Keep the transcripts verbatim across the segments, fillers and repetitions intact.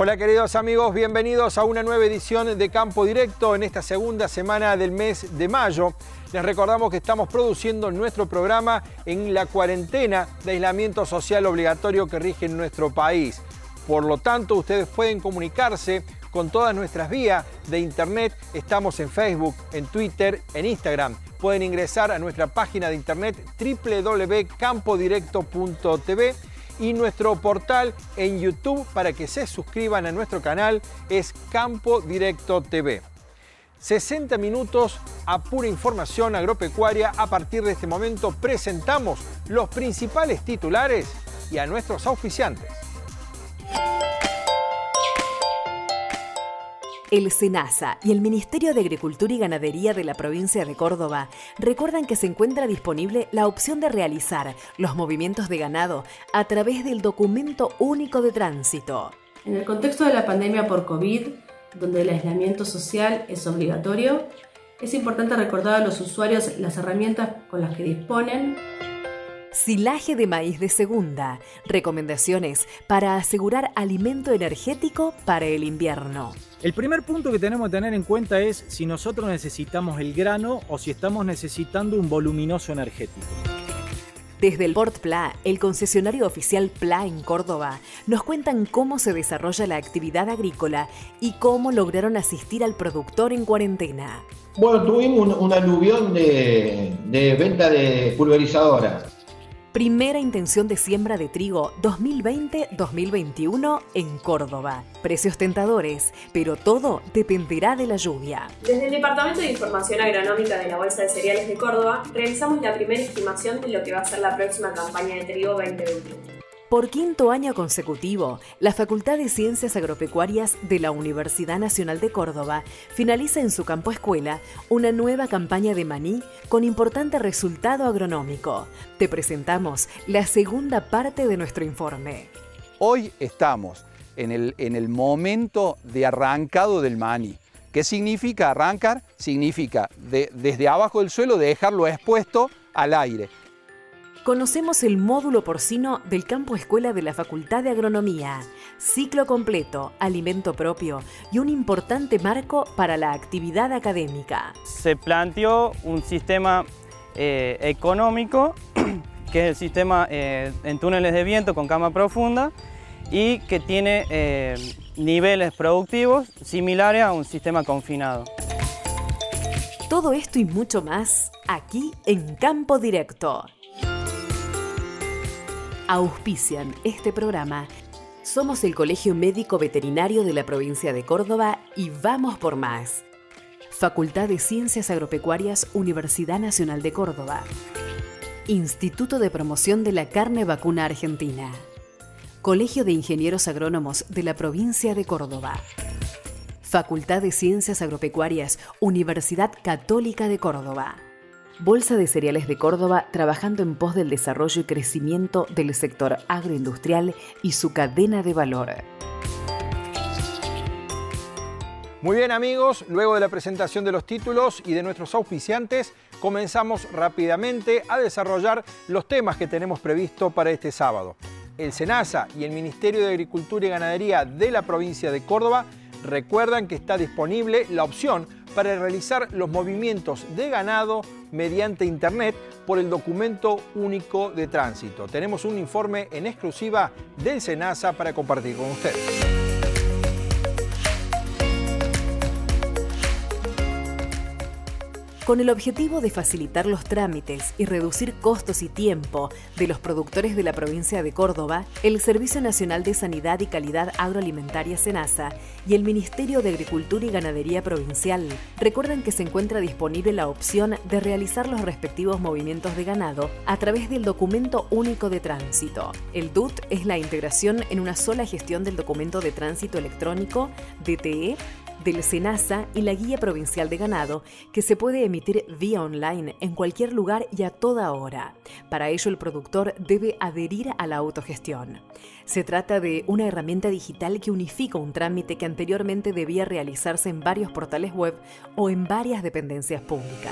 Hola queridos amigos, bienvenidos a una nueva edición de Campo Directo en esta segunda semana del mes de mayo. Les recordamos que estamos produciendo nuestro programa en la cuarentena de aislamiento social obligatorio que rige en nuestro país. Por lo tanto, ustedes pueden comunicarse con todas nuestras vías de internet. Estamos en Facebook, en Twitter, en Instagram. Pueden ingresar a nuestra página de internet doble u doble u doble u punto campo directo punto t v y nuestro portal en YouTube para que se suscriban a nuestro canal es Campo Directo T V. sesenta minutos a pura información agropecuaria. A partir de este momento presentamos los principales titulares y a nuestros auspiciantes. El SENASA y el Ministerio de Agricultura y Ganadería de la provincia de Córdoba recuerdan que se encuentra disponible la opción de realizar los movimientos de ganado a través del documento único de tránsito. En el contexto de la pandemia por COVID, donde el aislamiento social es obligatorio, es importante recordar a los usuarios las herramientas con las que disponen. Silaje de maíz de segunda. Recomendaciones para asegurar alimento energético para el invierno. El primer punto que tenemos que tener en cuenta es si nosotros necesitamos el grano o si estamos necesitando un voluminoso energético. Desde el Port Pla, el concesionario oficial Pla en Córdoba, nos cuentan cómo se desarrolla la actividad agrícola y cómo lograron asistir al productor en cuarentena. Bueno, tuvimos un, un aluvión de, de venta de pulverizadoras. Primera intención de siembra de trigo dos mil veinte dos mil veintiuno en Córdoba. Precios tentadores, pero todo dependerá de la lluvia. Desde el Departamento de Información Agronómica de la Bolsa de Cereales de Córdoba, realizamos la primera estimación de lo que va a ser la próxima campaña de trigo veinte veintiuno. Por quinto año consecutivo, la Facultad de Ciencias Agropecuarias de la Universidad Nacional de Córdoba finaliza en su campo escuela una nueva campaña de maní con importante resultado agronómico. Te presentamos la segunda parte de nuestro informe. Hoy estamos en el, en el momento de arrancado del maní. ¿Qué significa arrancar? Significa de, desde abajo del suelo dejarlo expuesto al aire. Conocemos el módulo porcino del campo escuela de la Facultad de Agronomía, ciclo completo, alimento propio y un importante marco para la actividad académica. Se planteó un sistema eh, económico, que es el sistema eh, en túneles de viento con cama profunda y que tiene eh, niveles productivos similares a un sistema confinado. Todo esto y mucho más aquí en Campo Directo. Auspician este programa. Somos el Colegio Médico Veterinario de la provincia de Córdoba y vamos por más. Facultad de Ciencias Agropecuarias, Universidad Nacional de Córdoba. Instituto de Promoción de la Carne Vacuna Argentina. Colegio de Ingenieros Agrónomos de la provincia de Córdoba. Facultad de Ciencias Agropecuarias, Universidad Católica de Córdoba. Bolsa de Cereales de Córdoba trabajando en pos del desarrollo y crecimiento del sector agroindustrial y su cadena de valor. Muy bien amigos, luego de la presentación de los títulos y de nuestros auspiciantes, comenzamos rápidamente a desarrollar los temas que tenemos previsto para este sábado. El SENASA y el Ministerio de Agricultura y Ganadería de la provincia de Córdoba recuerdan que está disponible la opción para realizar los movimientos de ganado mediante internet por el documento único de tránsito. Tenemos un informe en exclusiva del SENASA para compartir con ustedes. Con el objetivo de facilitar los trámites y reducir costos y tiempo de los productores de la provincia de Córdoba, el Servicio Nacional de Sanidad y Calidad Agroalimentaria SENASA y el Ministerio de Agricultura y Ganadería Provincial recuerdan que se encuentra disponible la opción de realizar los respectivos movimientos de ganado a través del Documento Único de Tránsito. El D U T es la integración en una sola gestión del Documento de Tránsito Electrónico, D T E, del SENASA y la Guía Provincial de Ganado, que se puede emitir vía online en cualquier lugar y a toda hora. Para ello, el productor debe adherir a la autogestión. Se trata de una herramienta digital que unifica un trámite que anteriormente debía realizarse en varios portales web o en varias dependencias públicas.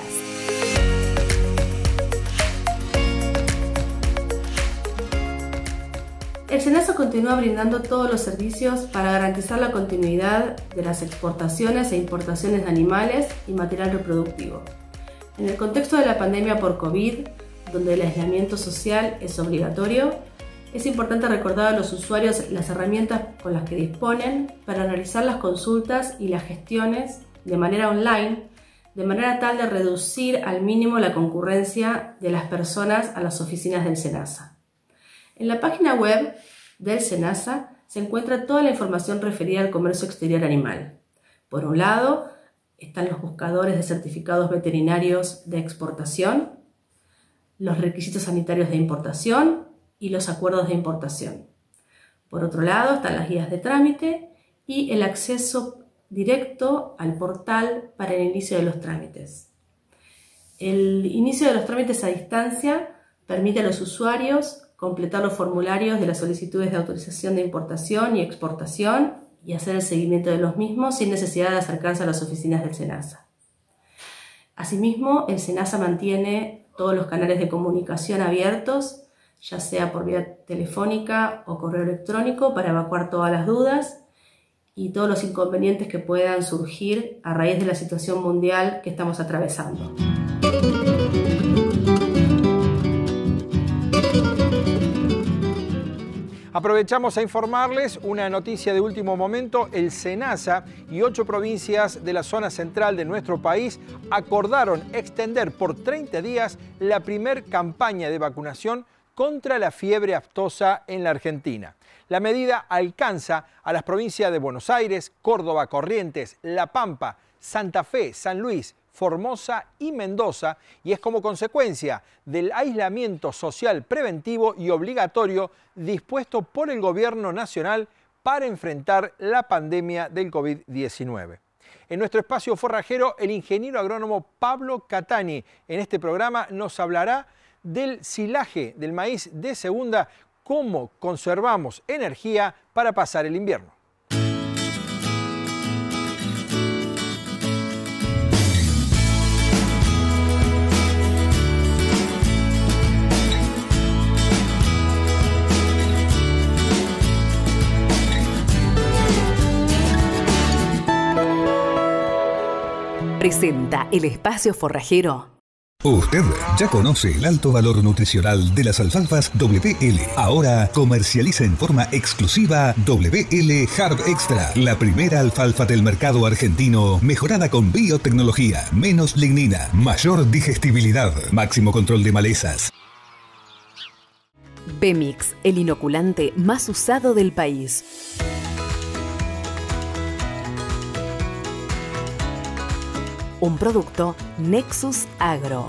El SENASA continúa brindando todos los servicios para garantizar la continuidad de las exportaciones e importaciones de animales y material reproductivo. En el contexto de la pandemia por COVID, donde el aislamiento social es obligatorio, es importante recordar a los usuarios las herramientas con las que disponen para realizar las consultas y las gestiones de manera online, de manera tal de reducir al mínimo la concurrencia de las personas a las oficinas del SENASA. En la página web del SENASA se encuentra toda la información referida al comercio exterior animal. Por un lado, están los buscadores de certificados veterinarios de exportación, los requisitos sanitarios de importación y los acuerdos de importación. Por otro lado, están las guías de trámite y el acceso directo al portal para el inicio de los trámites. El inicio de los trámites a distancia permite a los usuarios completar los formularios de las solicitudes de autorización de importación y exportación y hacer el seguimiento de los mismos sin necesidad de acercarse a las oficinas del SENASA. Asimismo, el SENASA mantiene todos los canales de comunicación abiertos, ya sea por vía telefónica o correo electrónico, para evacuar todas las dudas y todos los inconvenientes que puedan surgir a raíz de la situación mundial que estamos atravesando. Aprovechamos a informarles una noticia de último momento. El SENASA y ocho provincias de la zona central de nuestro país acordaron extender por treinta días la primer campaña de vacunación contra la fiebre aftosa en la Argentina. La medida alcanza a las provincias de Buenos Aires, Córdoba, Corrientes, La Pampa, Santa Fe, San Luis, Formosa y Mendoza, y es como consecuencia del aislamiento social preventivo y obligatorio dispuesto por el Gobierno Nacional para enfrentar la pandemia del COVID diecinueve. En nuestro espacio forrajero, el ingeniero agrónomo Pablo Catani en este programa nos hablará del silaje del maíz de segunda, cómo conservamos energía para pasar el invierno. Presenta el espacio forrajero. Usted ya conoce el alto valor nutricional de las alfalfas W L. Ahora comercializa en forma exclusiva W L Harb Extra, la primera alfalfa del mercado argentino mejorada con biotecnología, menos lignina, mayor digestibilidad, máximo control de malezas. Bemix, el inoculante más usado del país. Un producto Nexus Agro.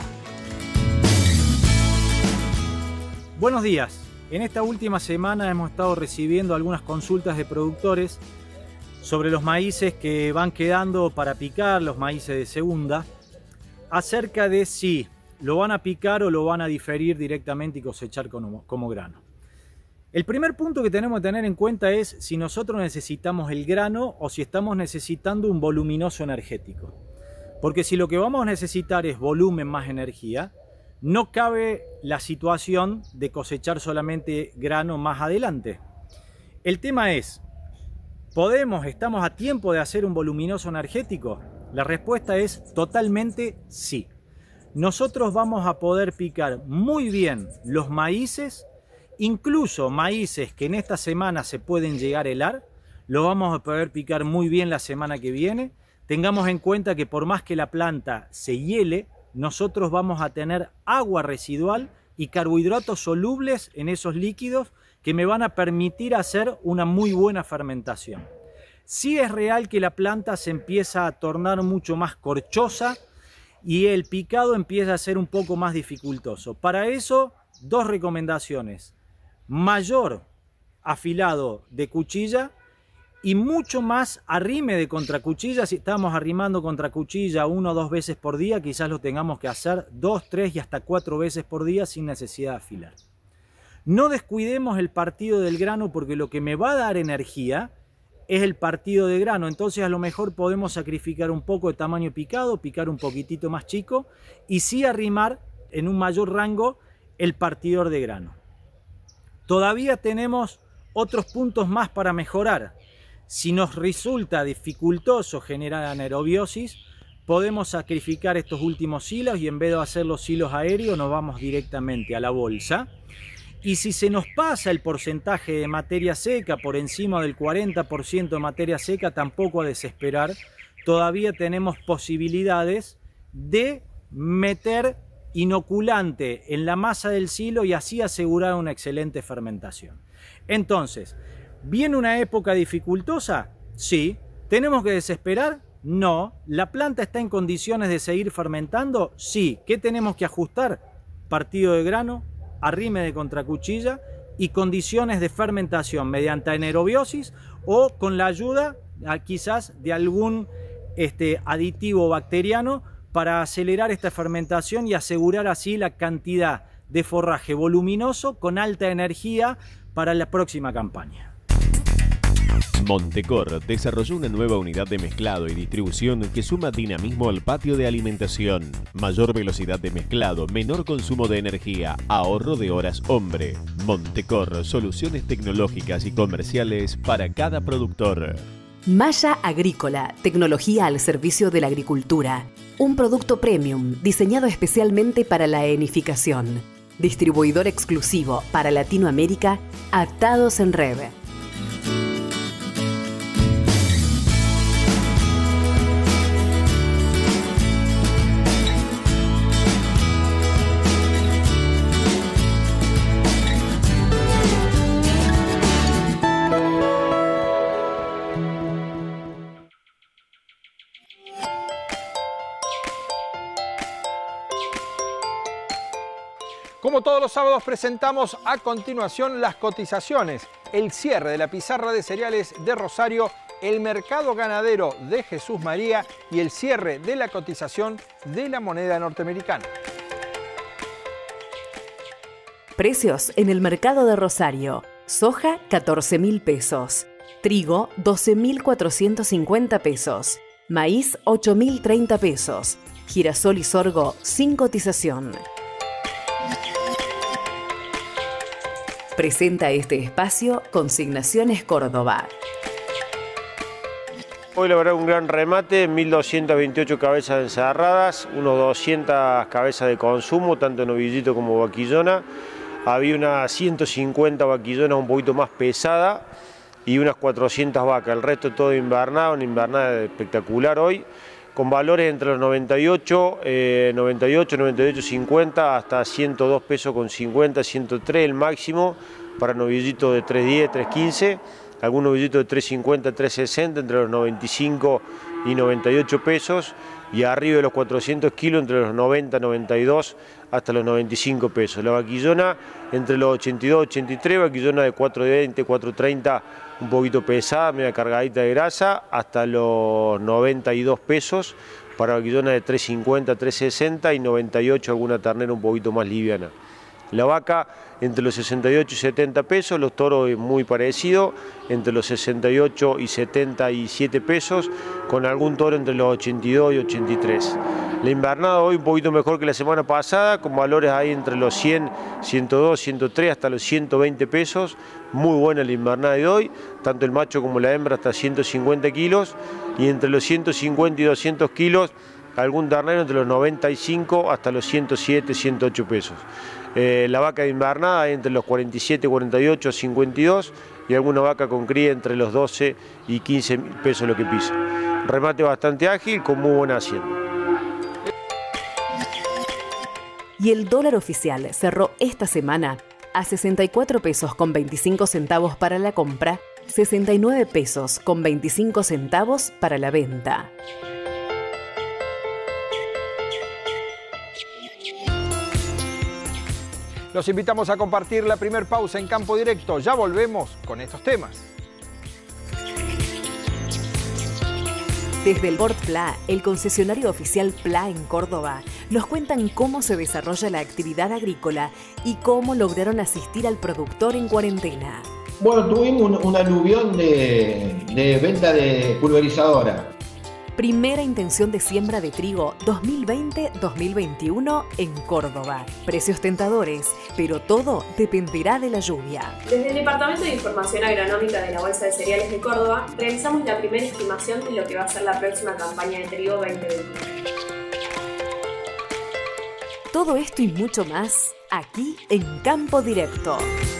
Buenos días. En esta última semana hemos estado recibiendo algunas consultas de productores sobre los maíces que van quedando para picar, los maíces de segunda, acerca de si lo van a picar o lo van a diferir directamente y cosechar como, como grano. El primer punto que tenemos que tener en cuenta es si nosotros necesitamos el grano o si estamos necesitando un voluminoso energético. Porque si lo que vamos a necesitar es volumen más energía, no cabe la situación de cosechar solamente grano más adelante. El tema es, ¿podemos, estamos a tiempo de hacer un voluminoso energético? La respuesta es totalmente sí. Nosotros vamos a poder picar muy bien los maíces, incluso maíces que en esta semana se pueden llegar a helar, lo vamos a poder picar muy bien la semana que viene. Tengamos en cuenta que por más que la planta se hiele, nosotros vamos a tener agua residual y carbohidratos solubles en esos líquidos que me van a permitir hacer una muy buena fermentación. Sí es real que la planta se empieza a tornar mucho más corchosa y el picado empieza a ser un poco más dificultoso. Para eso, dos recomendaciones. Mayor afilado de cuchilla y mucho más arrime de contracuchilla. Si estamos arrimando contracuchilla una o dos veces por día, quizás lo tengamos que hacer dos, tres y hasta cuatro veces por día sin necesidad de afilar. No descuidemos el partido del grano, porque lo que me va a dar energía es el partido de grano. Entonces a lo mejor podemos sacrificar un poco de tamaño picado, picar un poquitito más chico y sí arrimar en un mayor rango el partidor de grano. Todavía tenemos otros puntos más para mejorar. Si nos resulta dificultoso generar anaerobiosis, podemos sacrificar estos últimos hilos y en vez de hacer los hilos aéreos nos vamos directamente a la bolsa. Y si se nos pasa el porcentaje de materia seca por encima del cuarenta por ciento de materia seca, tampoco a desesperar. Todavía tenemos posibilidades de meter inoculante en la masa del silo y así asegurar una excelente fermentación. Entonces, ¿viene una época dificultosa? Sí. ¿Tenemos que desesperar? No. ¿La planta está en condiciones de seguir fermentando? Sí. ¿Qué tenemos que ajustar? Partido de grano, arrime de contracuchilla y condiciones de fermentación mediante anaerobiosis o con la ayuda quizás de algún este, aditivo bacteriano para acelerar esta fermentación y asegurar así la cantidad de forraje voluminoso con alta energía para la próxima campaña. Montecor desarrolló una nueva unidad de mezclado y distribución que suma dinamismo al patio de alimentación, mayor velocidad de mezclado, menor consumo de energía, ahorro de horas hombre. Montecor, soluciones tecnológicas y comerciales para cada productor. Maya Agrícola, tecnología al servicio de la agricultura. Un producto premium diseñado especialmente para la enificación. Distribuidor exclusivo para Latinoamérica, Adaptados en Red. Como todos los sábados presentamos a continuación las cotizaciones, el cierre de la pizarra de cereales de Rosario, el mercado ganadero de Jesús María y el cierre de la cotización de la moneda norteamericana. Precios en el mercado de Rosario. Soja, catorce mil pesos. Trigo, doce mil cuatrocientos cincuenta pesos. Maíz, ocho mil treinta pesos. Girasol y sorgo, sin cotización. Presenta este espacio Consignaciones Córdoba. Hoy la verdad un gran remate, mil doscientas veintiocho cabezas encerradas, unos doscientas cabezas de consumo, tanto novillito como vaquillona. Había unas ciento cincuenta vaquillonas un poquito más pesada y unas cuatrocientas vacas, el resto todo invernado, una invernada espectacular hoy, con valores entre los noventa y ocho, eh, noventa y ocho, noventa y ocho cincuenta hasta ciento dos pesos con cincuenta, ciento tres el máximo para novillitos de tres diez, tres quince, algún novillito de tres cincuenta, tres sesenta entre los noventa y cinco y noventa y ocho pesos y arriba de los cuatrocientos kilos entre los noventa, noventa y dos hasta los noventa y cinco pesos. La vaquillona entre los ochenta y dos, ochenta y tres, vaquillona de cuatro veinte, cuatro treinta un poquito pesada, media cargadita de grasa, hasta los noventa y dos pesos para vaquillona de tres cincuenta, tres sesenta y noventa y ocho alguna ternera un poquito más liviana. La vaca entre los sesenta y ocho y setenta pesos, los toros muy parecido, entre los sesenta y ocho y setenta y siete pesos, con algún toro entre los ochenta y dos y ochenta y tres. La invernada hoy un poquito mejor que la semana pasada, con valores ahí entre los cien, ciento dos, ciento tres hasta los ciento veinte pesos. Muy buena la invernada de hoy, tanto el macho como la hembra hasta ciento cincuenta kilos y entre los ciento cincuenta y doscientos kilos algún ternero entre los noventa y cinco hasta los ciento siete, ciento ocho pesos. Eh, la vaca de invernada entre los cuarenta y siete, cuarenta y ocho, cincuenta y dos y alguna vaca con cría entre los doce y quince pesos lo que pisa. Remate bastante ágil con muy buena hacienda. Y el dólar oficial cerró esta semana a sesenta y cuatro pesos con veinticinco centavos para la compra, sesenta y nueve pesos con veinticinco centavos para la venta. Los invitamos a compartir la primer pausa en Campo Directo. Ya volvemos con estos temas. Desde el Board P L A, el concesionario oficial P L A en Córdoba, nos cuentan cómo se desarrolla la actividad agrícola y cómo lograron asistir al productor en cuarentena. Bueno, tuvimos un, un aluvión de, de venta de pulverizadora. Primera intención de siembra de trigo dos mil veinte dos mil veintiuno en Córdoba. Precios tentadores, pero todo dependerá de la lluvia. Desde el Departamento de Información Agronómica de la Bolsa de Cereales de Córdoba, realizamos la primera estimación de lo que va a ser la próxima campaña de trigo veinte veintiuno. Todo esto y mucho más, aquí en Campo Directo.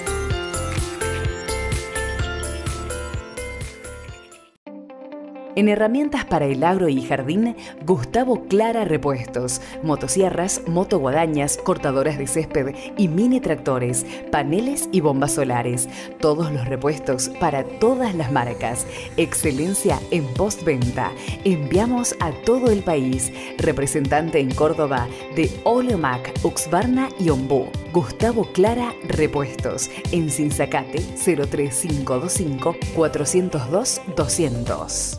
En herramientas para el agro y jardín, Gustavo Clara Repuestos, motosierras, motoguadañas, cortadoras de césped y mini tractores, paneles y bombas solares. Todos los repuestos para todas las marcas. Excelencia en postventa. Enviamos a todo el país. Representante en Córdoba de Oleomac, Uxbarna y Ombú. Gustavo Clara Repuestos. En Sinzacate cero tres cinco dos cinco cuatro cero dos doscientos.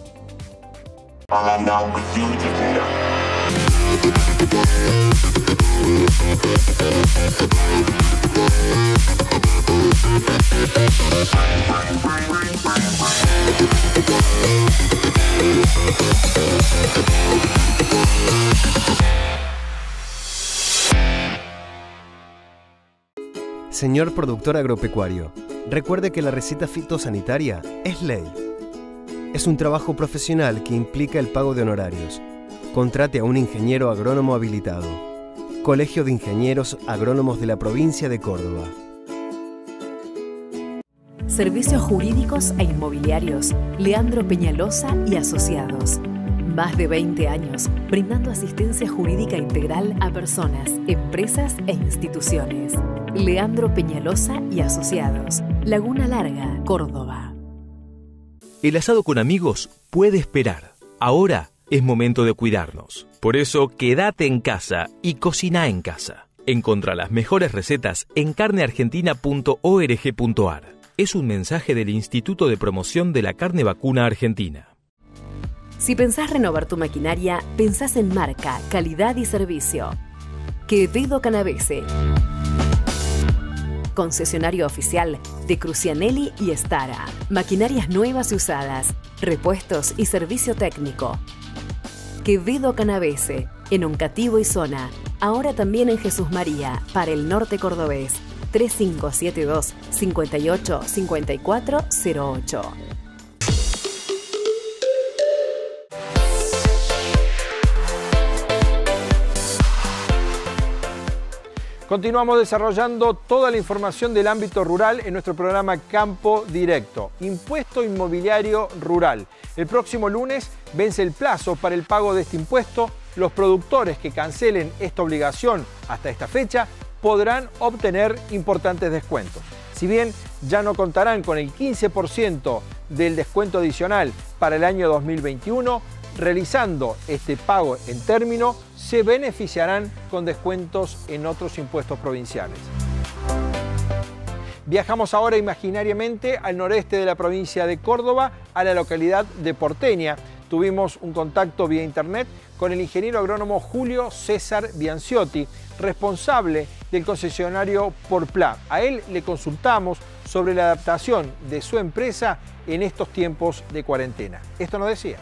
Señor productor agropecuario, recuerde que la receta fitosanitaria es ley. Es un trabajo profesional que implica el pago de honorarios. Contrate a un ingeniero agrónomo habilitado. Colegio de Ingenieros Agrónomos de la Provincia de Córdoba. Servicios jurídicos e inmobiliarios. Leandro Peñalosa y Asociados. Más de veinte años brindando asistencia jurídica integral a personas, empresas e instituciones. Leandro Peñalosa y Asociados. Laguna Larga, Córdoba. El asado con amigos puede esperar. Ahora es momento de cuidarnos. Por eso, quédate en casa y cocina en casa. Encontrá las mejores recetas en carne argentina punto org punto ar. Es un mensaje del Instituto de Promoción de la Carne Vacuna Argentina. Si pensás renovar tu maquinaria, pensás en marca, calidad y servicio. Quevedo Canavese. Concesionario oficial de Crucianelli y Stara. Maquinarias nuevas y usadas, repuestos y servicio técnico. Quevedo Canavese, en Oncativo y Zona. Ahora también en Jesús María, para el norte cordobés. tres cinco siete dos, cinco ocho cinco cuatro cero ocho. Continuamos desarrollando toda la información del ámbito rural en nuestro programa Campo Directo. Impuesto inmobiliario rural. El próximo lunes vence el plazo para el pago de este impuesto. Los productores que cancelen esta obligación hasta esta fecha podrán obtener importantes descuentos. Si bien ya no contarán con el quince por ciento del descuento adicional para el año dos mil veintiuno, realizando este pago en término, se beneficiarán con descuentos en otros impuestos provinciales. Viajamos ahora imaginariamente al noreste de la provincia de Córdoba, a la localidad de Porteña. Tuvimos un contacto vía internet con el ingeniero agrónomo Julio César Bianciotti, responsable del concesionario Porpla. A él le consultamos sobre la adaptación de su empresa en estos tiempos de cuarentena. Esto nos decía.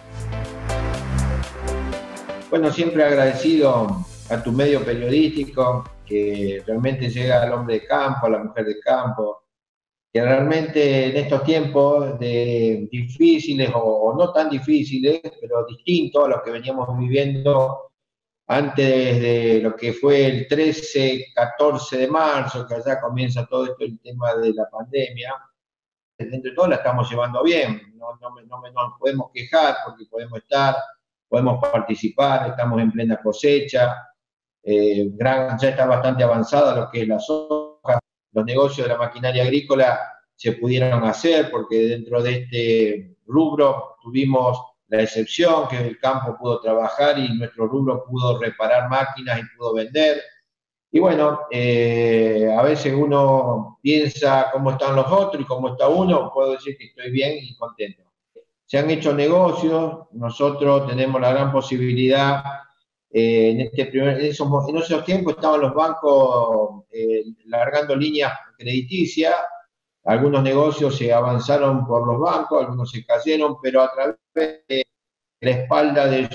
Bueno, siempre agradecido a tu medio periodístico, que realmente llega al hombre de campo, a la mujer de campo, que realmente en estos tiempos de difíciles o, o no tan difíciles, pero distintos a los que veníamos viviendo antes de lo que fue el trece, catorce de marzo, que allá comienza todo esto, el tema de la pandemia, dentro de todo la estamos llevando bien, no, no, no, no nos podemos quejar porque podemos estar, podemos participar, estamos en plena cosecha, eh, gran, ya está bastante avanzada lo que es la soja, los negocios de la maquinaria agrícola se pudieron hacer porque dentro de este rubro tuvimos la excepción que el campo pudo trabajar y nuestro rubro pudo reparar máquinas y pudo vender. Y bueno, eh, a veces uno piensa cómo están los otros y cómo está uno, puedo decir que estoy bien y contento. Se han hecho negocios, nosotros tenemos la gran posibilidad, eh, en, este primer, en, esos, en esos tiempos estaban los bancos eh, largando líneas crediticias, algunos negocios se avanzaron por los bancos, algunos se cayeron, pero a través de la espalda de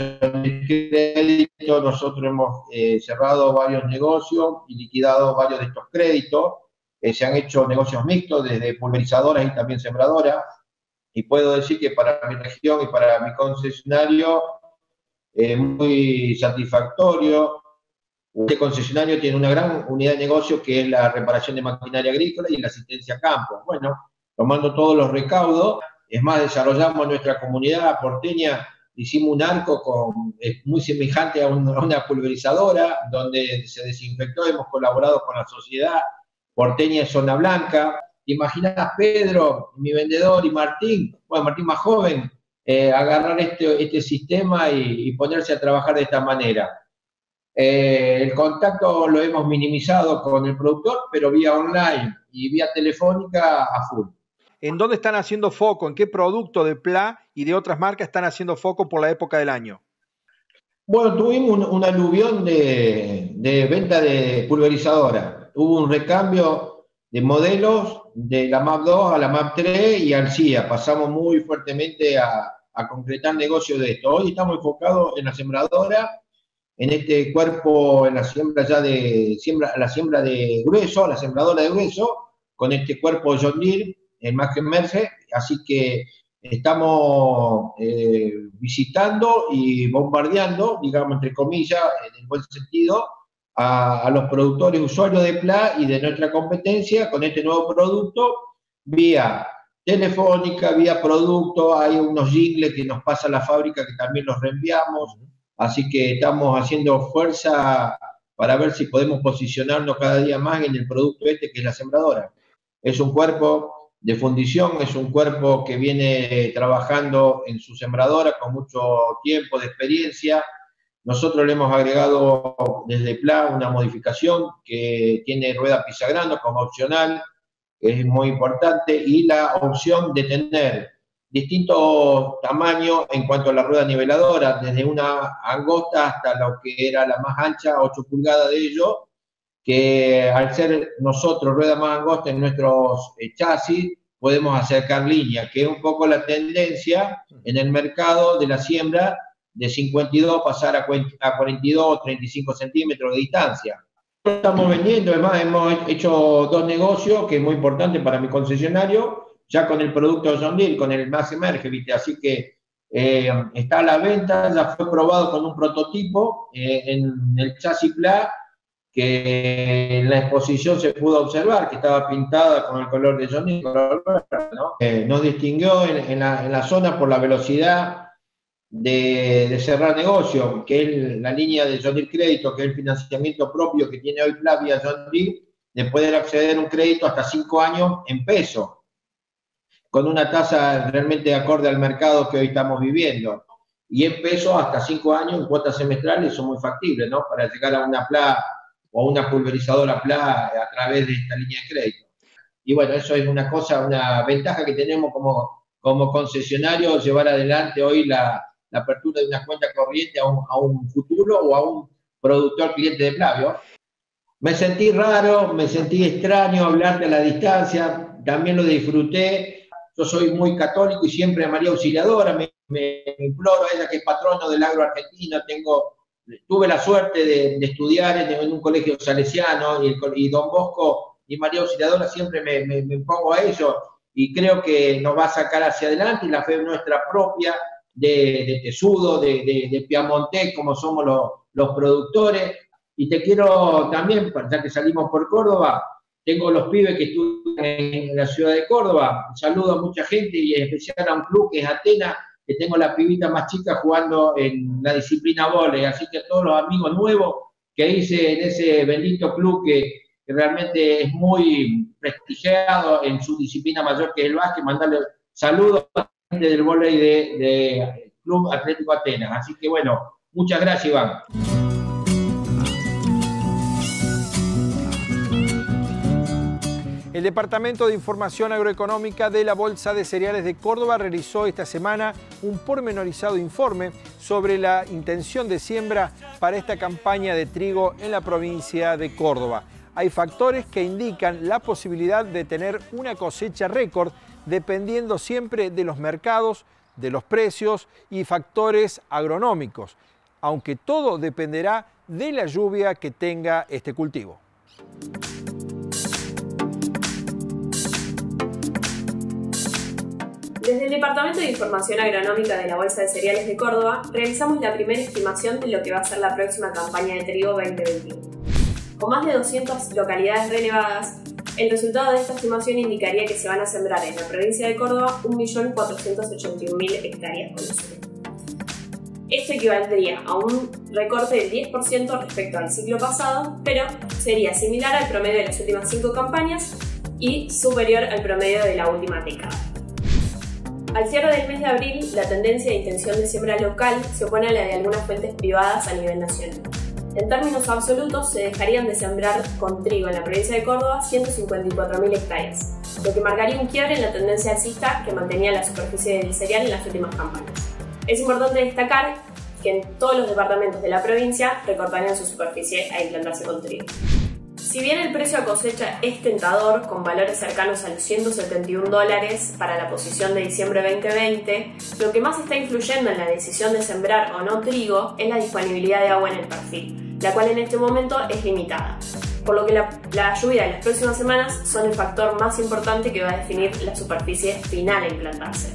crédito, nosotros hemos eh, cerrado varios negocios y liquidado varios de estos créditos. Eh, se han hecho negocios mixtos desde pulverizadoras y también sembradoras. Y puedo decir que para mi región y para mi concesionario es eh, muy satisfactorio. Este concesionario tiene una gran unidad de negocio que es la reparación de maquinaria agrícola y la asistencia a campo. Bueno, tomando todos los recaudos, es más, desarrollamos nuestra comunidad porteña, hicimos un arco con, es muy semejante a, un, a una pulverizadora, donde se desinfectó, hemos colaborado con la sociedad porteña de Zona Blanca. ¿Te imaginas, Pedro, mi vendedor, y Martín, bueno, Martín más joven, eh, agarrar este, este sistema y, y ponerse a trabajar de esta manera? Eh, el contacto lo hemos minimizado con el productor, pero vía online y vía telefónica a full. ¿En dónde están haciendo foco? ¿En qué producto de P L A y de otras marcas están haciendo foco por la época del año? Bueno, tuvimos un, un aluvión de, de venta de pulverizadora. Hubo un recambio de modelos de la MAP dos a la MAP tres y al C I A. Pasamos muy fuertemente a, a concretar negocios de esto. Hoy estamos enfocados en la sembradora, en este cuerpo, en la siembra ya de siembra, la siembra de grueso, la sembradora de grueso, con este cuerpo John Deere, el más que emerge, así que estamos eh, visitando y bombardeando, digamos, entre comillas, en el buen sentido, a, a los productores usuarios de P L A y de nuestra competencia con este nuevo producto, vía telefónica, vía producto, hay unos jingles que nos pasa la fábrica que también los reenviamos. Así que estamos haciendo fuerza para ver si podemos posicionarnos cada día más en el producto este que es la sembradora. Es un cuerpo de fundición, es un cuerpo que viene trabajando en su sembradora con mucho tiempo de experiencia. Nosotros le hemos agregado desde P L A una modificación que tiene rueda pisagrano como opcional, que es muy importante, y la opción de tener distintos tamaños en cuanto a la rueda niveladora, desde una angosta hasta lo que era la más ancha, ocho pulgadas de ello, que al ser nosotros rueda más angosta en nuestros eh, chasis, podemos acercar línea, que es un poco la tendencia en el mercado de la siembra, de cincuenta y dos pasar a cuarenta y dos o treinta y cinco centímetros de distancia. Estamos vendiendo, además hemos hecho dos negocios, que es muy importante para mi concesionario, ya con el producto John Deere, con el más emerge, ¿viste? Así que eh, está a la venta, ya fue probado con un prototipo eh, en el chasis P L A, que en la exposición se pudo observar que estaba pintada con el color de John Deere, color verde, ¿no? Eh, nos distinguió en, en, la, en la zona por la velocidad de, de cerrar negocio, que es la línea de John Deere Crédito, que es el financiamiento propio que tiene hoy P L A vía John Deere, de poder acceder a un crédito hasta cinco años en pesos, con una tasa realmente acorde al mercado que hoy estamos viviendo. Y en pesos hasta cinco años en cuotas semestrales son muy factibles, ¿no? Para llegar a una P L A o una pulverizadora P L A a través de esta línea de crédito. Y bueno, eso es una cosa, una ventaja que tenemos como, como concesionario, llevar adelante hoy la, la apertura de una cuenta corriente a un, a un futuro o a un productor cliente de P L A, ¿vio? Me sentí raro, me sentí extraño hablar de la distancia, también lo disfruté. Yo soy muy católico y siempre a María Auxiliadora, me, me, me imploro a ella que es patrono del agro argentino. Tengo, tuve la suerte de, de estudiar en, en un colegio salesiano y, el, y Don Bosco y María Auxiliadora siempre me, me, me pongo a ello y creo que nos va a sacar hacia adelante, y la fe nuestra propia de, de Tesudo, de, de, de Piamonte, como somos los, los productores. Y te quiero también, ya que salimos por Córdoba, tengo los pibes que estudian en la ciudad de Córdoba. Saludo a mucha gente y en especial a un club que es Atenas, que tengo la pibita más chica jugando en la disciplina vóley. Así que a todos los amigos nuevos que hice en ese bendito club que, que realmente es muy prestigiado en su disciplina mayor, que es el básquet, mandarle saludos a la gente del vóley de, de Club Atlético Atenas. Así que bueno, muchas gracias, Iván. El Departamento de Información Agroeconómica de la Bolsa de Cereales de Córdoba realizó esta semana un pormenorizado informe sobre la intención de siembra para esta campaña de trigo en la provincia de Córdoba. Hay factores que indican la posibilidad de tener una cosecha récord dependiendo siempre de los mercados, de los precios y factores agronómicos, aunque todo dependerá de la lluvia que tenga este cultivo. Desde el Departamento de Información Agronómica de la Bolsa de Cereales de Córdoba, realizamos la primera estimación de lo que va a ser la próxima campaña de trigo veinte veintiuno. Con más de doscientas localidades relevadas, el resultado de esta estimación indicaría que se van a sembrar en la provincia de Córdoba un millón cuatrocientos ochenta y un mil hectáreas con cereal. Esto equivaldría a un recorte del diez por ciento respecto al ciclo pasado, pero sería similar al promedio de las últimas cinco campañas y superior al promedio de la última década. Al cierre del mes de abril, la tendencia de intención de siembra local se opone a la de algunas fuentes privadas a nivel nacional. En términos absolutos, se dejarían de sembrar con trigo en la provincia de Córdoba ciento cincuenta y cuatro mil hectáreas, lo que marcaría un quiebre en la tendencia alcista que mantenía la superficie del cereal en las últimas campañas. Es importante destacar que en todos los departamentos de la provincia recortarían su superficie a implantarse con trigo. Si bien el precio a cosecha es tentador, con valores cercanos a los ciento setenta y un dólares para la posición de diciembre veinte veinte, lo que más está influyendo en la decisión de sembrar o no trigo es la disponibilidad de agua en el perfil, la cual en este momento es limitada, por lo que la, la lluvia de las próximas semanas son el factor más importante que va a definir la superficie final a implantarse.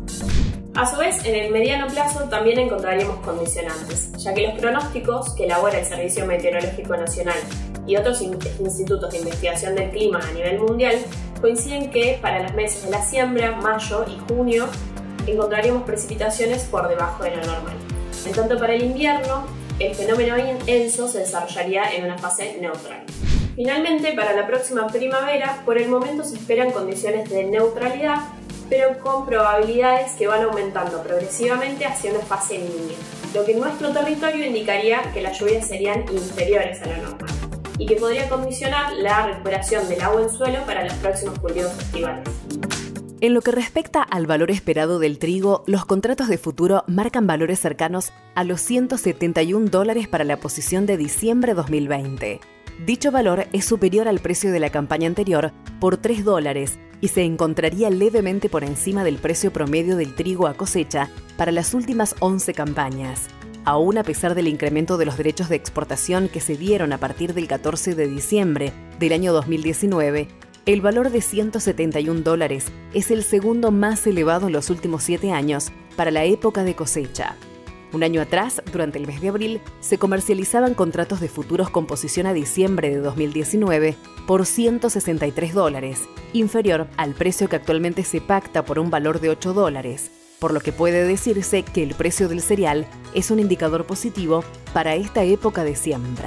A su vez, en el mediano plazo también encontraríamos condicionantes, ya que los pronósticos que elabora el Servicio Meteorológico Nacional y otros institutos de investigación del clima a nivel mundial coinciden que para los meses de la siembra, mayo y junio, encontraríamos precipitaciones por debajo de lo normal. En tanto, para el invierno, el fenómeno ENSO se desarrollaría en una fase neutral. Finalmente, para la próxima primavera, por el momento se esperan condiciones de neutralidad, pero con probabilidades que van aumentando progresivamente hacia una fase línea, lo que en nuestro territorio indicaría que las lluvias serían inferiores a lo normal y que podría condicionar la recuperación del agua en suelo para los próximos cultivos estivales. En lo que respecta al valor esperado del trigo, los contratos de futuro marcan valores cercanos a los ciento setenta y un dólares para la posición de diciembre dos mil veinte. Dicho valor es superior al precio de la campaña anterior por tres dólares y se encontraría levemente por encima del precio promedio del trigo a cosecha para las últimas once campañas. Aún a pesar del incremento de los derechos de exportación que se dieron a partir del catorce de diciembre del año dos mil diecinueve, el valor de ciento setenta y un dólares es el segundo más elevado en los últimos siete años para la época de cosecha. Un año atrás, durante el mes de abril, se comercializaban contratos de futuros con posición a diciembre de dos mil diecinueve por ciento sesenta y tres dólares, inferior al precio que actualmente se pacta por un valor de ocho dólares, por lo que puede decirse que el precio del cereal es un indicador positivo para esta época de siembra.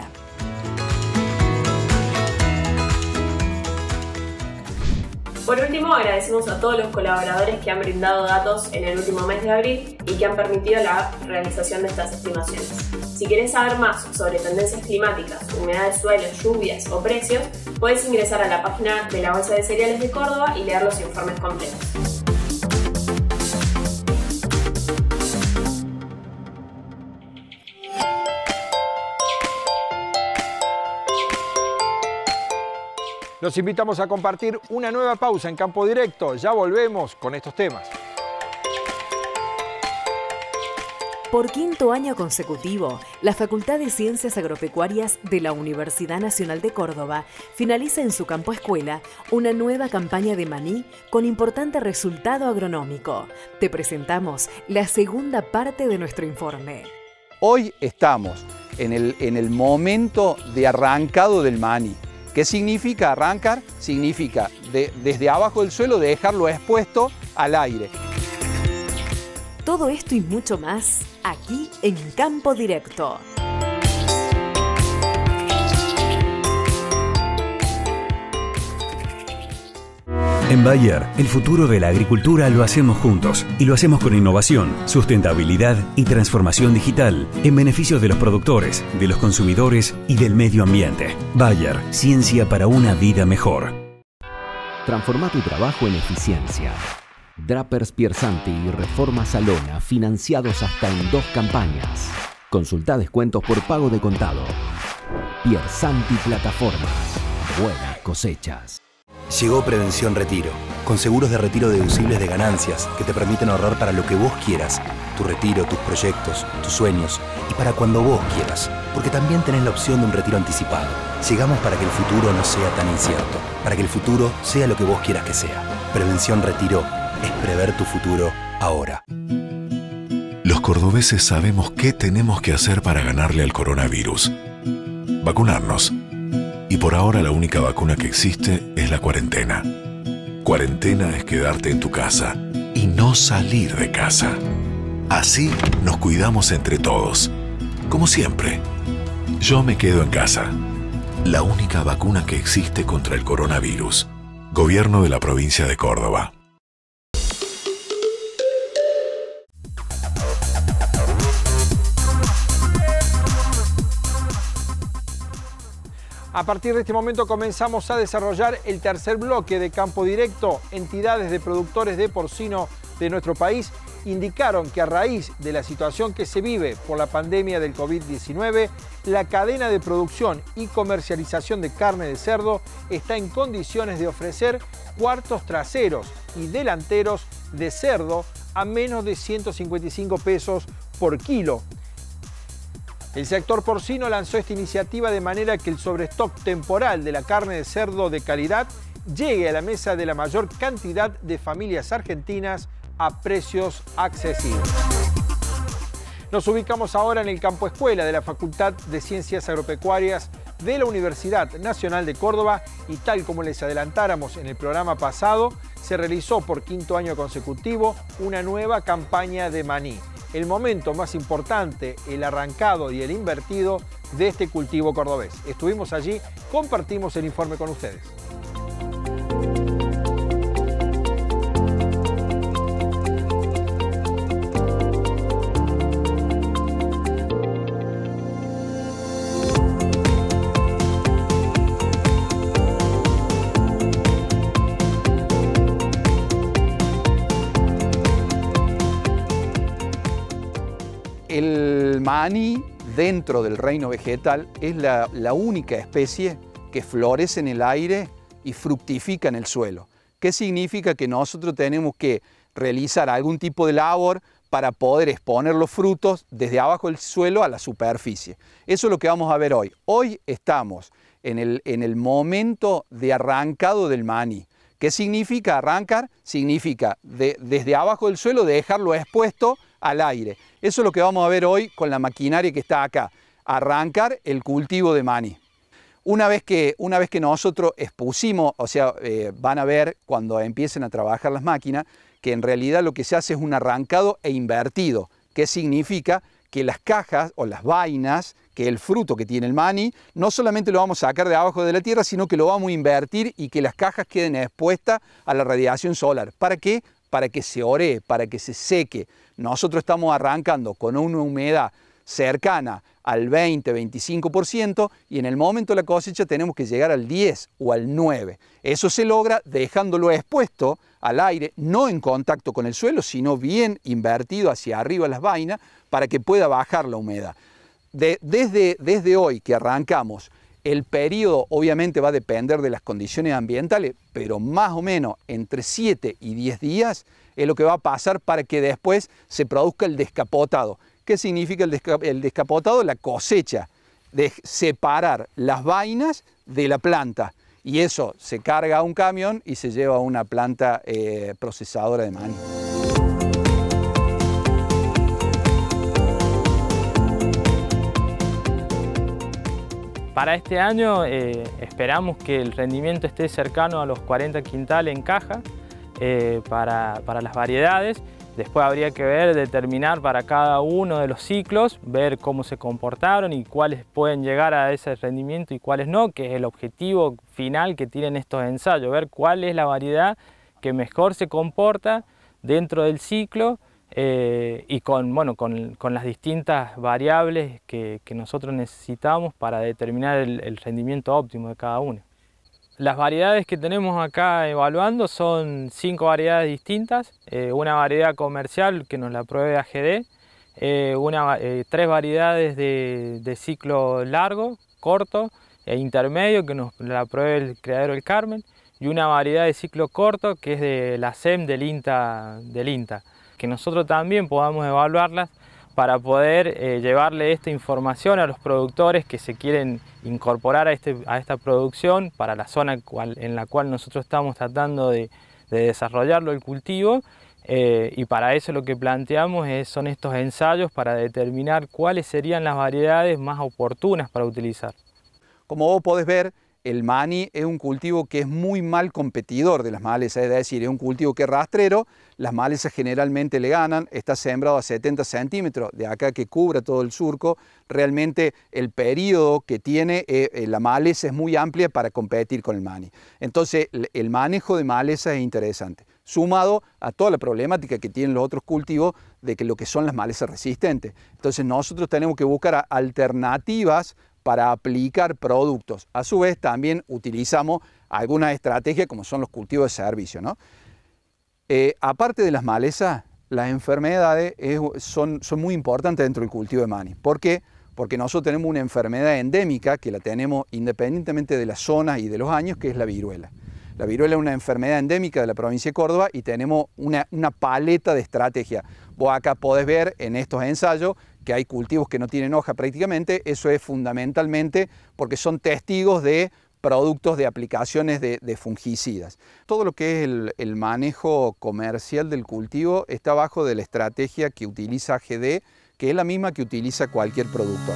Por último, agradecemos a todos los colaboradores que han brindado datos en el último mes de abril y que han permitido la realización de estas estimaciones. Si querés saber más sobre tendencias climáticas, humedad de suelo, lluvias o precios, puedes ingresar a la página de la Bolsa de Cereales de Córdoba y leer los informes completos. Los invitamos a compartir una nueva pausa en Campo Directo. Ya volvemos con estos temas. Por quinto año consecutivo, la Facultad de Ciencias Agropecuarias de la Universidad Nacional de Córdoba finaliza en su campo escuela una nueva campaña de maní con importante resultado agronómico. Te presentamos la segunda parte de nuestro informe. Hoy estamos en el, en el momento de arrancado del maní. ¿Qué significa arrancar? Significa de, desde abajo del suelo dejarlo expuesto al aire. Todo esto y mucho más aquí en Campo Directo. En Bayer, el futuro de la agricultura lo hacemos juntos y lo hacemos con innovación, sustentabilidad y transformación digital en beneficio de los productores, de los consumidores y del medio ambiente. Bayer, ciencia para una vida mejor. Transforma tu trabajo en eficiencia. Drapers Piersanti y Reforma Salona financiados hasta en dos campañas. Consulta descuentos por pago de contado. Piersanti Plataformas. Buenas cosechas. Llegó Prevención Retiro, con seguros de retiro deducibles de ganancias que te permiten ahorrar para lo que vos quieras, tu retiro, tus proyectos, tus sueños y para cuando vos quieras, porque también tenés la opción de un retiro anticipado. Llegamos para que el futuro no sea tan incierto, para que el futuro sea lo que vos quieras que sea. Prevención Retiro es prever tu futuro ahora. Los cordobeses sabemos qué tenemos que hacer para ganarle al coronavirus. Vacunarnos. Y por ahora la única vacuna que existe es la cuarentena. Cuarentena es quedarte en tu casa y no salir de casa. Así nos cuidamos entre todos. Como siempre, yo me quedo en casa. La única vacuna que existe contra el coronavirus. Gobierno de la provincia de Córdoba. A partir de este momento comenzamos a desarrollar el tercer bloque de Campo Directo. Entidades de productores de porcino de nuestro país indicaron que a raíz de la situación que se vive por la pandemia del COVID diecinueve, la cadena de producción y comercialización de carne de cerdo está en condiciones de ofrecer cuartos traseros y delanteros de cerdo a menos de ciento cincuenta y cinco pesos por kilo. El sector porcino lanzó esta iniciativa de manera que el sobrestock temporal de la carne de cerdo de calidad llegue a la mesa de la mayor cantidad de familias argentinas a precios accesibles. Nos ubicamos ahora en el campo escuela de la Facultad de Ciencias Agropecuarias de la Universidad Nacional de Córdoba y tal como les adelantáramos en el programa pasado, se realizó por quinto año consecutivo una nueva campaña de maní. El momento más importante, el arrancado y el invertido de este cultivo cordobés. Estuvimos allí, compartimos el informe con ustedes. El maní dentro del reino vegetal es la, la única especie que florece en el aire y fructifica en el suelo. ¿Qué significa? Que nosotros tenemos que realizar algún tipo de labor para poder exponer los frutos desde abajo del suelo a la superficie. Eso es lo que vamos a ver hoy. Hoy estamos en el, en el momento de arrancado del maní. ¿Qué significa arrancar? Significa de, desde abajo del suelo dejarlo expuesto al aire. Eso es lo que vamos a ver hoy con la maquinaria que está acá. Arrancar el cultivo de maní. Una vez que, una vez que nosotros expusimos, o sea, eh, van a ver cuando empiecen a trabajar las máquinas, que en realidad lo que se hace es un arrancado e invertido. ¿Qué significa? Que las cajas o las vainas, que es el fruto que tiene el maní, no solamente lo vamos a sacar de abajo de la tierra, sino que lo vamos a invertir y que las cajas queden expuestas a la radiación solar. ¿Para qué? Para que se oree, para que se seque. Nosotros estamos arrancando con una humedad cercana al veinte a veinticinco por ciento y en el momento de la cosecha tenemos que llegar al diez o al nueve. Eso se logra dejándolo expuesto al aire, no en contacto con el suelo, sino bien invertido hacia arriba las vainas para que pueda bajar la humedad. De, desde, desde hoy que arrancamos, el periodo obviamente va a depender de las condiciones ambientales, pero más o menos entre siete y diez días es lo que va a pasar para que después se produzca el descapotado. ¿Qué significa el, desca el descapotado? La cosecha, de separar las vainas de la planta. Y eso se carga a un camión y se lleva a una planta eh, procesadora de maní. Para este año eh, esperamos que el rendimiento esté cercano a los cuarenta quintales en caja eh, para, para las variedades. Después habría que ver, determinar para cada uno de los ciclos, ver cómo se comportaron y cuáles pueden llegar a ese rendimiento y cuáles no, que es el objetivo final que tienen estos ensayos, ver cuál es la variedad que mejor se comporta dentro del ciclo eh, y con, bueno, con, con las distintas variables que, que nosotros necesitamos para determinar el, el rendimiento óptimo de cada uno. Las variedades que tenemos acá evaluando son cinco variedades distintas, eh, una variedad comercial que nos la provee A G D, eh, una, eh, tres variedades de, de ciclo largo, corto e intermedio que nos la provee el criadero El Carmen y una variedad de ciclo corto que es de la S E M del INTA, del INTA, que nosotros también podamos evaluarlas para poder eh, llevarle esta información a los productores que se quieren incorporar a, este, a esta producción para la zona cual, en la cual nosotros estamos tratando de, de desarrollarlo el cultivo, eh, y para eso lo que planteamos es, son estos ensayos para determinar cuáles serían las variedades más oportunas para utilizar. Como vos podés ver, el maní es un cultivo que es muy mal competidor de las malezas, es decir, es un cultivo que es rastrero, las malezas generalmente le ganan, está sembrado a setenta centímetros, de acá que cubra todo el surco, realmente el periodo que tiene eh, la maleza es muy amplia para competir con el maní. Entonces el manejo de malezas es interesante, sumado a toda la problemática que tienen los otros cultivos de que lo que son las malezas resistentes. Entonces nosotros tenemos que buscar alternativas para aplicar productos. A su vez también utilizamos algunas estrategias como son los cultivos de servicio, ¿no? Eh, aparte de las malezas, las enfermedades es, son, son muy importantes dentro del cultivo de maní. ¿Por qué? Porque nosotros tenemos una enfermedad endémica que la tenemos independientemente de las zonas y de los años, que es la viruela. La viruela es una enfermedad endémica de la provincia de Córdoba y tenemos una, una paleta de estrategias. Vos acá podés ver en estos ensayos que hay cultivos que no tienen hoja prácticamente, eso es fundamentalmente porque son testigos de productos de aplicaciones de, de fungicidas. Todo lo que es el, el manejo comercial del cultivo está bajo de la estrategia que utiliza A G D, que es la misma que utiliza cualquier productor.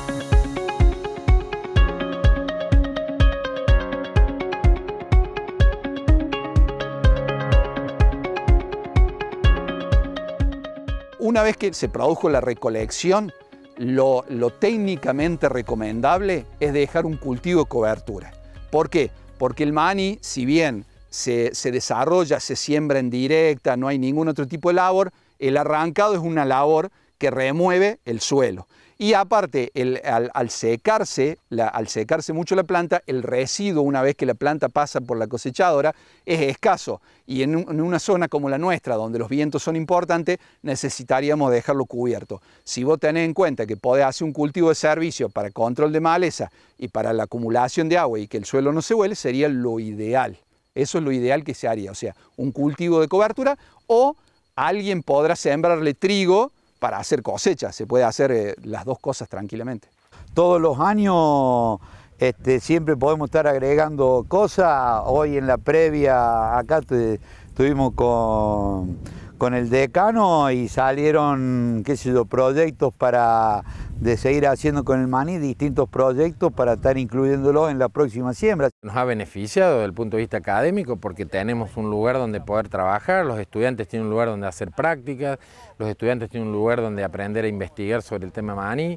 Una vez que se produjo la recolección, lo, lo técnicamente recomendable es dejar un cultivo de cobertura. ¿Por qué? Porque el maní, si bien se, se desarrolla, se siembra en directa, no hay ningún otro tipo de labor, el arrancado es una labor que remueve el suelo. Y aparte, el, al, al, secarse, la, al secarse mucho la planta, el residuo una vez que la planta pasa por la cosechadora es escaso. Y en, un, en una zona como la nuestra, donde los vientos son importantes, necesitaríamos dejarlo cubierto. Si vos tenés en cuenta que podés hacer un cultivo de servicio para control de maleza y para la acumulación de agua y que el suelo no se huele, sería lo ideal. Eso es lo ideal que se haría. O sea, un cultivo de cobertura, o alguien podrá sembrarle trigo para hacer cosecha, se puede hacer eh, las dos cosas tranquilamente. Todos los años este, siempre podemos estar agregando cosas. Hoy en la previa acá te, estuvimos con, con el decano y salieron, qué sé yo, proyectos para de seguir haciendo con el maní, distintos proyectos para estar incluyéndolo en la próxima siembra. Nos ha beneficiado desde el punto de vista académico porque tenemos un lugar donde poder trabajar, los estudiantes tienen un lugar donde hacer prácticas, los estudiantes tienen un lugar donde aprender a investigar sobre el tema maní,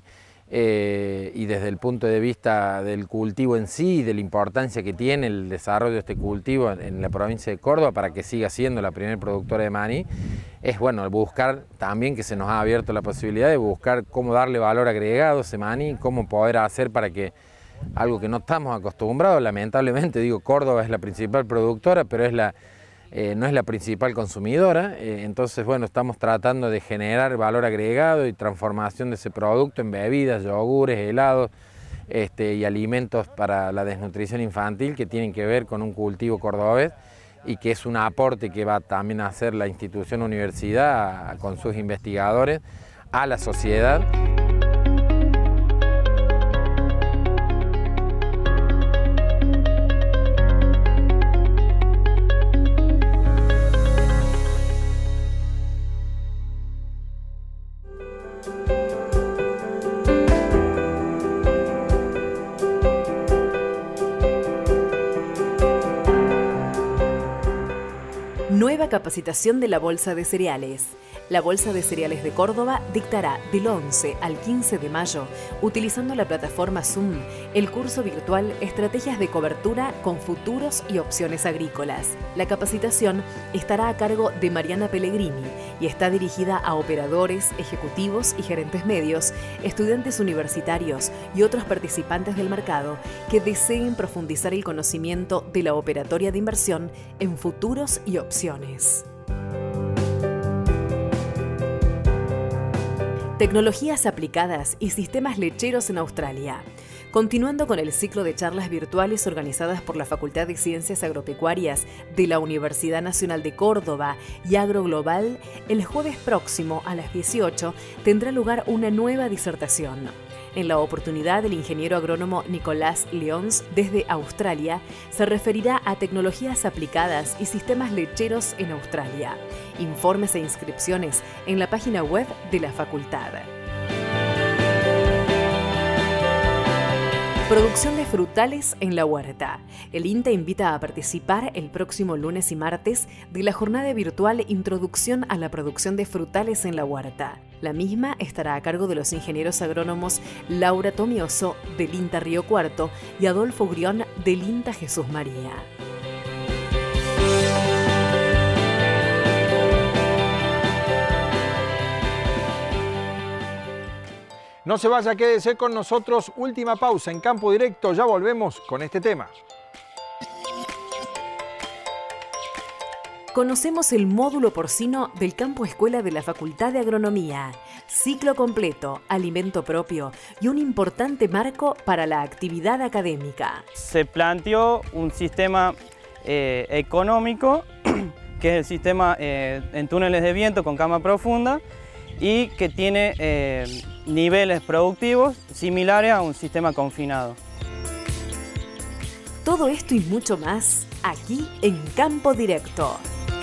eh, y desde el punto de vista del cultivo en sí, de la importancia que tiene el desarrollo de este cultivo en la provincia de Córdoba para que siga siendo la primera productora de maní, es bueno buscar también que se nos ha abierto la posibilidad de buscar cómo darle valor agregado a ese maní, cómo poder hacer para que algo que no estamos acostumbrados, lamentablemente, digo, Córdoba es la principal productora, pero es la, eh, no es la principal consumidora, eh, entonces bueno, estamos tratando de generar valor agregado y transformación de ese producto en bebidas, yogures, helados este, y alimentos para la desnutrición infantil que tienen que ver con un cultivo cordobés y que es un aporte que va también a hacer la institución universidad a, con sus investigadores a la sociedad. Nueva capacitación de la Bolsa de Cereales. La Bolsa de Cereales de Córdoba dictará del once al quince de mayo, utilizando la plataforma Zoom, el curso virtual Estrategias de Cobertura con Futuros y Opciones Agrícolas. La capacitación estará a cargo de Mariana Pellegrini y está dirigida a operadores, ejecutivos y gerentes medios, estudiantes universitarios y otros participantes del mercado que deseen profundizar el conocimiento de la operatoria de inversión en futuros y opciones. Tecnologías aplicadas y sistemas lecheros en Australia. Continuando con el ciclo de charlas virtuales organizadas por la Facultad de Ciencias Agropecuarias de la Universidad Nacional de Córdoba y Agroglobal, el jueves próximo a las dieciocho tendrá lugar una nueva disertación. En la oportunidad, el ingeniero agrónomo Nicolás Leons, desde Australia, se referirá a tecnologías aplicadas y sistemas lecheros en Australia. Informes e inscripciones en la página web de la facultad. Producción de frutales en la huerta. El INTA invita a participar el próximo lunes y martes de la jornada virtual Introducción a la producción de frutales en la huerta. La misma estará a cargo de los ingenieros agrónomos Laura Tomioso del INTA Río Cuarto y Adolfo Grión del INTA Jesús María. No se vaya, quédese con nosotros. Última pausa en Campo Directo. Ya volvemos con este tema. Conocemos el módulo porcino del campo escuela de la Facultad de Agronomía. Ciclo completo, alimento propio y un importante marco para la actividad académica. Se planteó un sistema eh, económico, que es el sistema eh, en túneles de viento con cama profunda, y que tiene eh, niveles productivos similares a un sistema confinado. Todo esto y mucho más aquí en Campo Directo.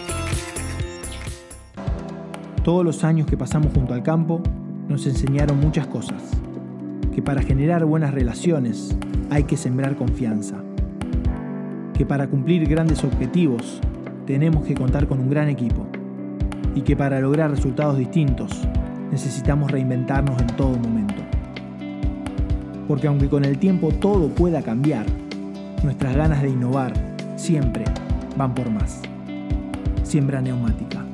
Todos los años que pasamos junto al campo nos enseñaron muchas cosas. Que para generar buenas relaciones hay que sembrar confianza. Que para cumplir grandes objetivos tenemos que contar con un gran equipo. Y que para lograr resultados distintos necesitamos reinventarnos en todo momento. Porque aunque con el tiempo todo pueda cambiar, nuestras ganas de innovar siempre van por más. Siembra Neumática.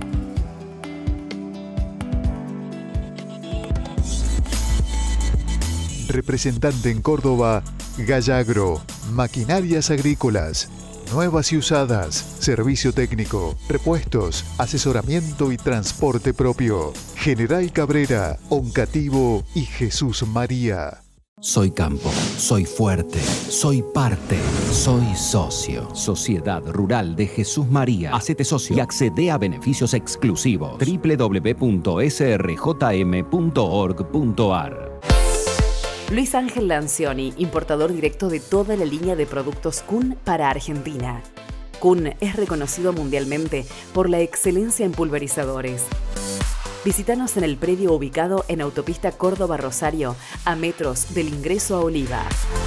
Representante en Córdoba, Gallagro, Maquinarias Agrícolas. Nuevas y usadas, servicio técnico, repuestos, asesoramiento y transporte propio. General Cabrera, Oncativo y Jesús María. Soy campo, soy fuerte, soy parte, soy socio. Sociedad Rural de Jesús María. Hacete socio y accede a beneficios exclusivos. doble u doble u doble u punto s r j m punto org punto a r. Luis Ángel Lancioni, importador directo de toda la línea de productos Kuhn para Argentina. Kuhn es reconocido mundialmente por la excelencia en pulverizadores. Visítanos en el predio ubicado en Autopista Córdoba-Rosario, a metros del ingreso a Oliva.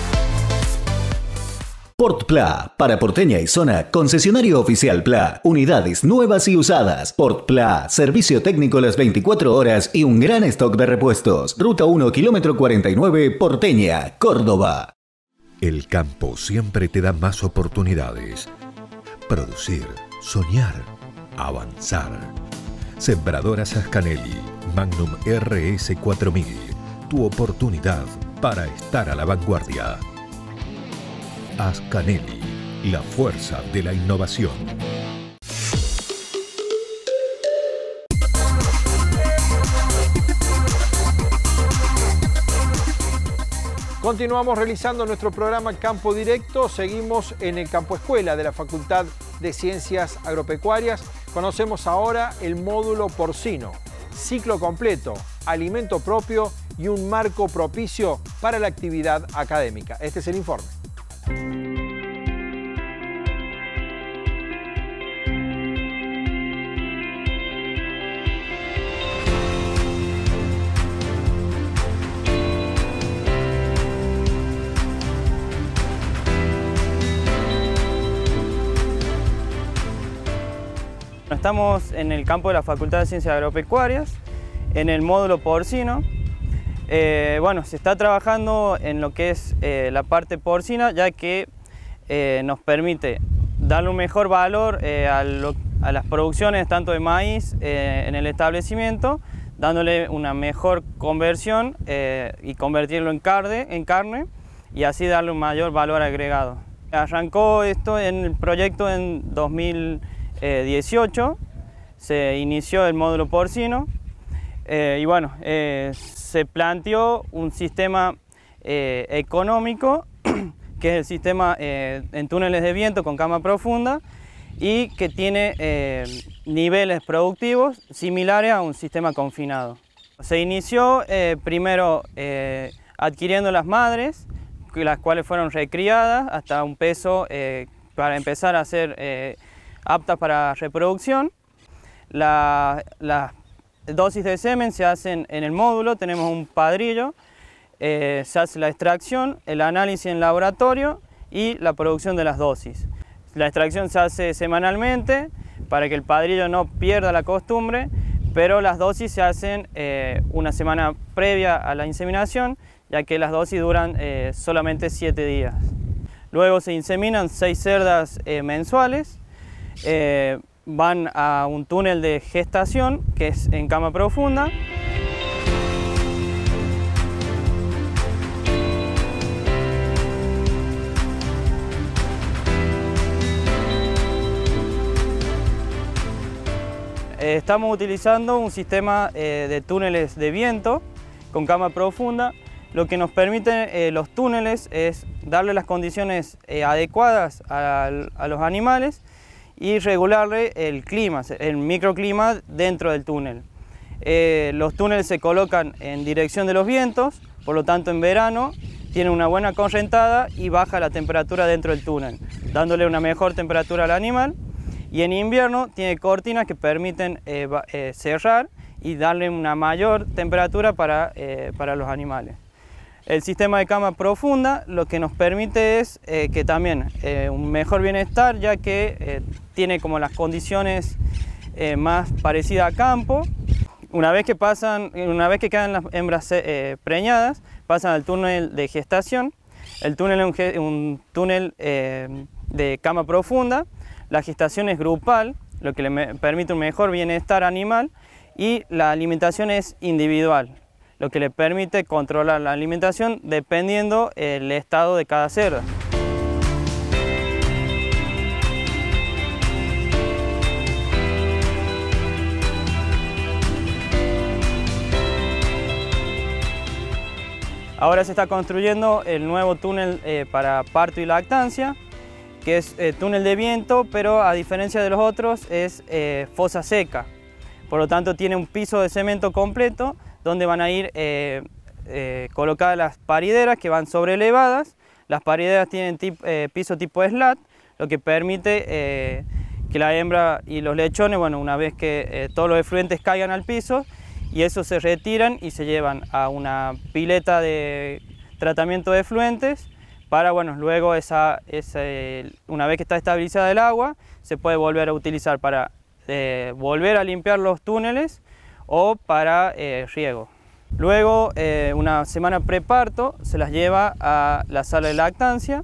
Portpla, para Porteña y Zona, concesionario oficial Pla, unidades nuevas y usadas. Portpla, servicio técnico las veinticuatro horas y un gran stock de repuestos. Ruta uno, kilómetro cuarenta y nueve, Porteña, Córdoba. El campo siempre te da más oportunidades. Producir, soñar, avanzar. Sembradoras Ascanelli, Magnum R S cuatro mil. Tu oportunidad para estar a la vanguardia. Ascanelli, la fuerza de la innovación. Continuamos realizando nuestro programa Campo Directo. Seguimos en el Campo Escuela de la Facultad de Ciencias Agropecuarias. Conocemos ahora el módulo porcino. Ciclo completo, alimento propio y un marco propicio para la actividad académica. Este es el informe. Estamos en el campo de la Facultad de Ciencias Agropecuarias, en el módulo porcino. Eh, bueno, se está trabajando en lo que es eh, la parte porcina, ya que eh, nos permite darle un mejor valor eh, a, lo, a las producciones tanto de maíz eh, en el establecimiento, dándole una mejor conversión eh, y convertirlo en carne, en carne y así darle un mayor valor agregado. Arrancó esto en el proyecto en dos mil dieciocho, se inició el módulo porcino eh, y bueno, eh, se planteó un sistema eh, económico, que es el sistema eh, en túneles de viento con cama profunda y que tiene eh, niveles productivos similares a un sistema confinado. Se inició eh, primero eh, adquiriendo las madres, las cuales fueron recriadas hasta un peso eh, para empezar a ser eh, aptas para reproducción. La, las dosis de semen se hacen en el módulo, tenemos un padrillo, eh, se hace la extracción, el análisis en laboratorio y la producción de las dosis. La extracción se hace semanalmente para que el padrillo no pierda la costumbre, pero las dosis se hacen eh, una semana previa a la inseminación, ya que las dosis duran eh, solamente siete días. Luego se inseminan seis cerdas eh, mensuales, eh, van a un túnel de gestación que es en cama profunda. Estamos utilizando un sistema eh, de túneles de viento con cama profunda. Lo que nos permite eh, los túneles es darle las condiciones eh, adecuadas a, a los animales y regularle el clima, el microclima dentro del túnel. Eh, los túneles se colocan en dirección de los vientos, por lo tanto en verano tiene una buena correntada y baja la temperatura dentro del túnel, dándole una mejor temperatura al animal. Y en invierno tiene cortinas que permiten eh, eh, cerrar y darle una mayor temperatura para, eh, para los animales. El sistema de cama profunda lo que nos permite es eh, que también eh, un mejor bienestar, ya que eh, tiene como las condiciones eh, más parecidas a campo. Una vez que, pasan, una vez que quedan las hembras eh, preñadas, pasan al túnel de gestación. El túnel es un, un túnel eh, de cama profunda. La gestación es grupal, lo que le permite un mejor bienestar animal, y la alimentación es individual, lo que le permite controlar la alimentación dependiendo del estado de cada cerda. Ahora se está construyendo el nuevo túnel eh, para parto y lactancia, que es eh, túnel de viento, pero a diferencia de los otros es eh, fosa seca. Por lo tanto tiene un piso de cemento completo donde van a ir eh, eh, colocadas las parideras que van sobreelevadas. Las parideras tienen tip, eh, piso tipo slat, lo que permite eh, que la hembra y los lechones, bueno, una vez que eh, todos los efluentes caigan al piso, y eso se retiran y se llevan a una pileta de tratamiento de efluentes, para, bueno, luego esa, esa, una vez que está estabilizada el agua, se puede volver a utilizar para eh, volver a limpiar los túneles o para eh, riego. Luego, eh, una semana preparto, se las lleva a la sala de lactancia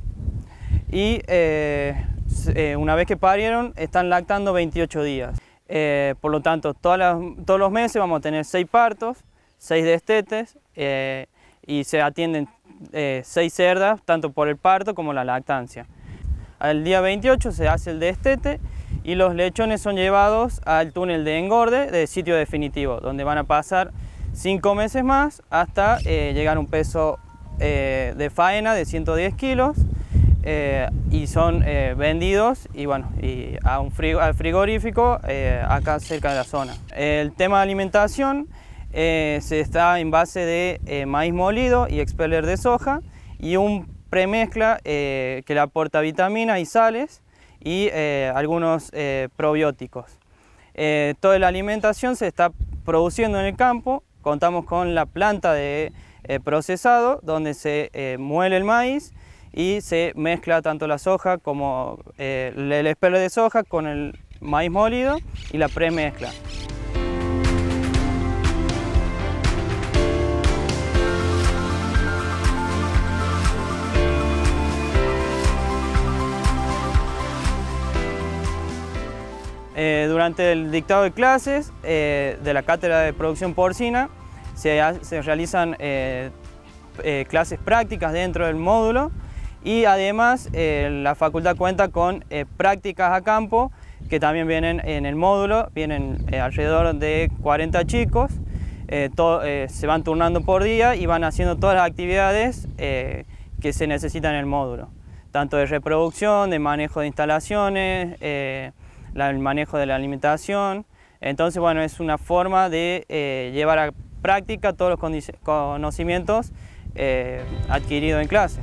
y eh, eh, una vez que parieron, están lactando veintiocho días. Eh, por lo tanto, todas las, todos los meses vamos a tener seis partos, seis destetes eh, y se atienden Eh, seis cerdas, tanto por el parto como la lactancia. Al día veintiocho se hace el destete y los lechones son llevados al túnel de engorde de sitio definitivo, donde van a pasar cinco meses más hasta eh, llegar a un peso eh, de faena de ciento diez kilos eh, y son eh, vendidos y, bueno, y a un frigo, al frigorífico eh, acá cerca de la zona. El tema de alimentación Eh, se está en base de eh, maíz molido y expeller de soja y un premezcla eh, que le aporta vitaminas y sales y eh, algunos eh, probióticos. Eh, toda la alimentación se está produciendo en el campo. Contamos con la planta de eh, procesado donde se eh, muele el maíz y se mezcla tanto la soja como eh, el expeller de soja con el maíz molido y la premezcla. Eh, durante el dictado de clases eh, de la cátedra de producción porcina se, se realizan eh, eh, clases prácticas dentro del módulo y además eh, la facultad cuenta con eh, prácticas a campo que también vienen en el módulo, vienen eh, alrededor de cuarenta chicos eh, to, eh, se van turnando por día y van haciendo todas las actividades eh, que se necesitan en el módulo, tanto de reproducción, de manejo de instalaciones, eh, la, el manejo de la alimentación. Entonces, bueno, es una forma de eh, llevar a práctica todos los conocimientos eh, adquiridos en clase.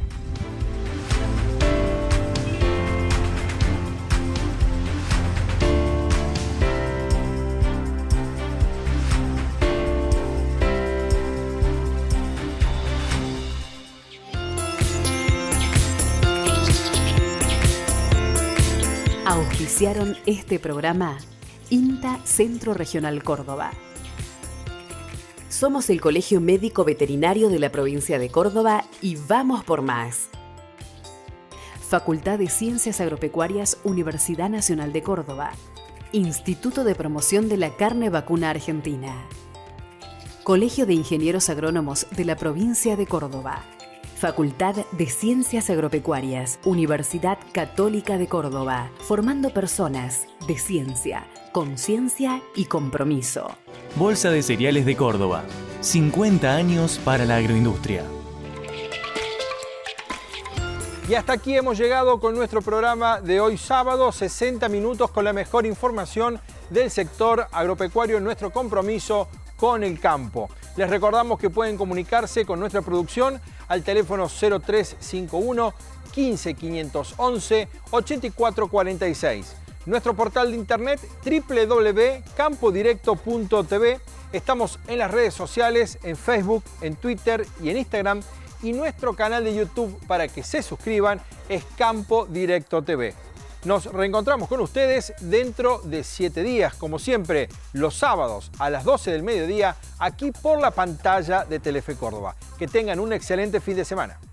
Auspiciaron este programa INTA Centro Regional Córdoba. Somos el Colegio Médico Veterinario de la provincia de Córdoba y vamos por más. Facultad de Ciencias Agropecuarias, Universidad Nacional de Córdoba. Instituto de Promoción de la Carne Vacuna Argentina. Colegio de Ingenieros Agrónomos de la provincia de Córdoba. Facultad de Ciencias Agropecuarias, Universidad Católica de Córdoba, formando personas de ciencia, conciencia y compromiso. Bolsa de Cereales de Córdoba, cincuenta años para la agroindustria. Y hasta aquí hemos llegado con nuestro programa de hoy sábado, sesenta minutos con la mejor información del sector agropecuario en nuestro compromiso con el campo. Les recordamos que pueden comunicarse con nuestra producción al teléfono cero tres cinco uno, quince, quinientos once, ochenta y cuatro cuarenta y seis. Nuestro portal de internet doble u doble u doble u punto campo directo punto t v. Estamos en las redes sociales, en Facebook, en Twitter y en Instagram. Y nuestro canal de YouTube para que se suscriban es Campo Directo T V. Nos reencontramos con ustedes dentro de siete días, como siempre, los sábados a las doce del mediodía, aquí por la pantalla de Telefe Córdoba. Que tengan un excelente fin de semana.